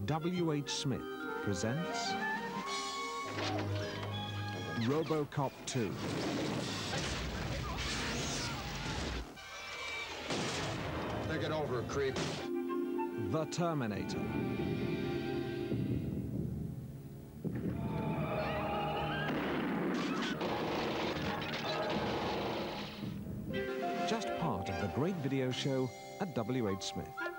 WHSmith presents Robocop 2. Think it over, creep. The Terminator. Just part of the great video show at WHSmith.